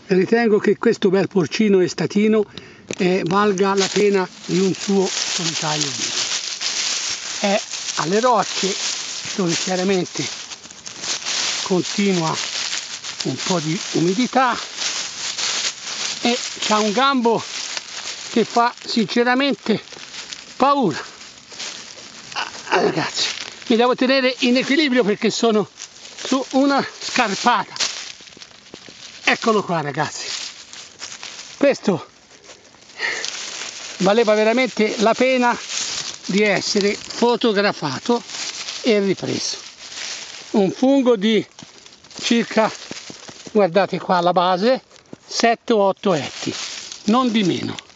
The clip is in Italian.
ritengo che questo bel porcino estatino valga la pena di un suo solitario video. È alle rocce dove chiaramente continua un po' di umidità e c'ha un gambo che fa sinceramente paura. Ragazzi, mi devo tenere in equilibrio perché sono su una scarpata. Eccolo qua, ragazzi, questo valeva veramente la pena di essere fotografato e ripreso. Un fungo di circa, guardate qua alla base, 7 o 8 etti, non di meno.